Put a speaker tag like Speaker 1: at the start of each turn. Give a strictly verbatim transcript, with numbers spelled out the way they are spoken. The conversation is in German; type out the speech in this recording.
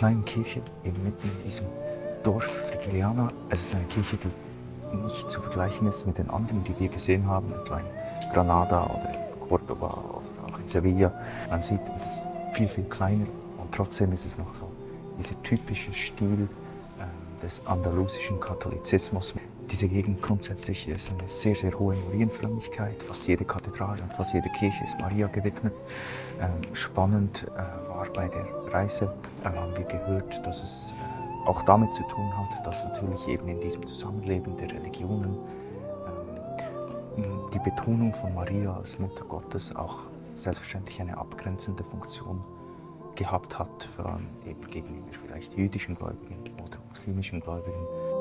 Speaker 1: kleinen Kirche, eben mitten in diesem Dorf Frigiliana. Es ist eine Kirche, die nicht zu vergleichen ist mit den anderen, die wir gesehen haben, etwa in Granada oder in Cordoba oder auch in Sevilla. Man sieht, es ist viel, viel kleiner und trotzdem ist es noch so dieser typische Stil äh, des andalusischen Katholizismus. Diese Gegend grundsätzlich ist eine sehr, sehr hohe Marienfrömmigkeit. Fast jede Kathedrale und fast jede Kirche ist Maria gewidmet. Ähm, spannend äh, war bei der Reise, äh, haben wir gehört, dass es äh, auch damit zu tun hat, dass natürlich eben in diesem Zusammenleben der Religionen ähm, die Betonung von Maria als Mutter Gottes auch selbstverständlich eine abgrenzende Funktion gehabt hat, vor allem eben gegenüber vielleicht jüdischen Gläubigen oder muslimischen Gläubigen.